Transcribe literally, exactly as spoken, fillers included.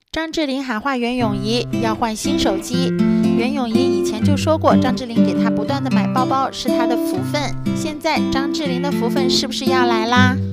张智霖喊话袁咏仪要换新手机。袁咏仪以前就说过，张智霖给她不断的买包包是她的福分。现在张智霖的福分是不是要来啦？